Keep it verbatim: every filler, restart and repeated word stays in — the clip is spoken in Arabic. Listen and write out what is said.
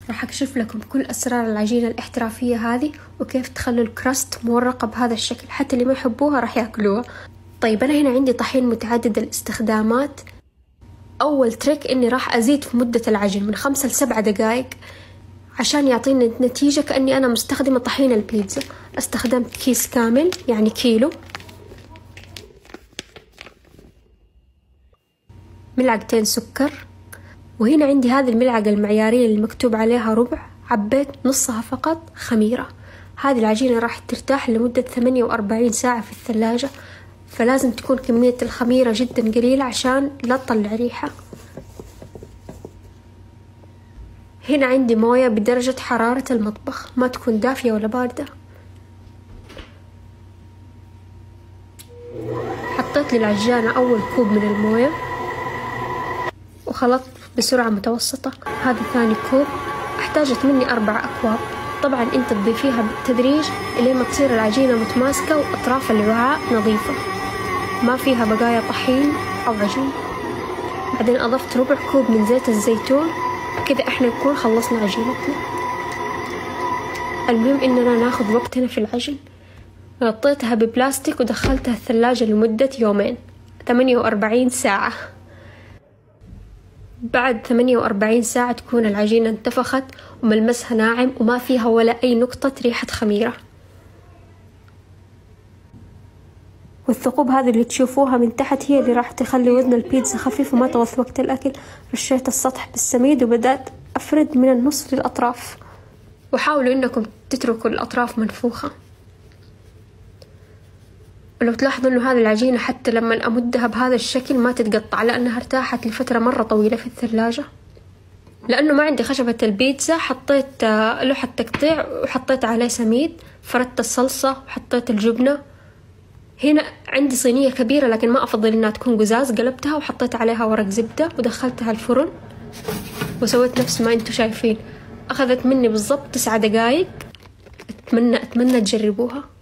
راح أكشف لكم كل أسرار العجينة الاحترافية هذه وكيف تخلوا الكراست مورقة بهذا الشكل، حتى اللي ما يحبوها راح يأكلوها. طيب أنا هنا عندي طحين متعدد الاستخدامات. أول تريك إني راح أزيد في مدة العجن من خمسة لسبعة دقايق عشان يعطيني نتيجة كأني أنا مستخدمة طحين البيتزا. استخدمت كيس كامل يعني كيلو، ملعقتين سكر، وهنا عندي هذه الملعقة المعيارية اللي مكتوب عليها ربع، عبيت نصها فقط خميرة. هذه العجينة راح ترتاح لمدة ثمانية وأربعين ساعة في الثلاجة، فلازم تكون كمية الخميرة جدا قليلة عشان لا تطلع ريحة. هنا عندي موية بدرجة حرارة المطبخ، ما تكون دافية ولا باردة. حطيت للعجانة أول كوب من الموية وخلطت بسرعة متوسطة. هذا ثاني كوب، احتاجت مني أربع أكواب. طبعا انت تضيفيها بالتدريج إلى ما تصير العجينة متماسكة وأطراف الوعاء نظيفة ما فيها بقايا طحين أو عجين. بعدين أضفت ربع كوب من زيت الزيتون. كذا احنا نكون خلصنا عجينتنا. المهم إننا ناخذ وقتنا في العجن. غطيتها ببلاستيك ودخلتها الثلاجة لمدة يومين، ثمانية وأربعين ساعة. بعد ثمانية وأربعين ساعة تكون العجينة انتفخت وملمسها ناعم وما فيها ولا أي نقطة ريحة خميرة. والثقوب هذه اللي تشوفوها من تحت هي اللي راح تخلي وزن البيتزا خفيف وما تغث وقت الأكل. رشيت السطح بالسميد وبدأت أفرد من النص للأطراف، وحاولوا إنكم تتركوا الأطراف منفوخة. ولو تلاحظوا إنه هذه العجينة حتى لما أمدها بهذا الشكل ما تتقطع، لأنها ارتاحت لفترة مرة طويلة في الثلاجة. لأنه ما عندي خشبة البيتزا حطيت لوحة تقطيع وحطيت عليه سميد، فردت الصلصة وحطيت الجبنة. هنا عندي صينية كبيرة لكن ما أفضل إنها تكون قزاز، قلبتها وحطيت عليها ورق زبدة ودخلتها الفرن وسويت نفس ما انتوا شايفين. أخذت مني بالضبط تسعة دقايق. أتمنى أتمنى تجربوها.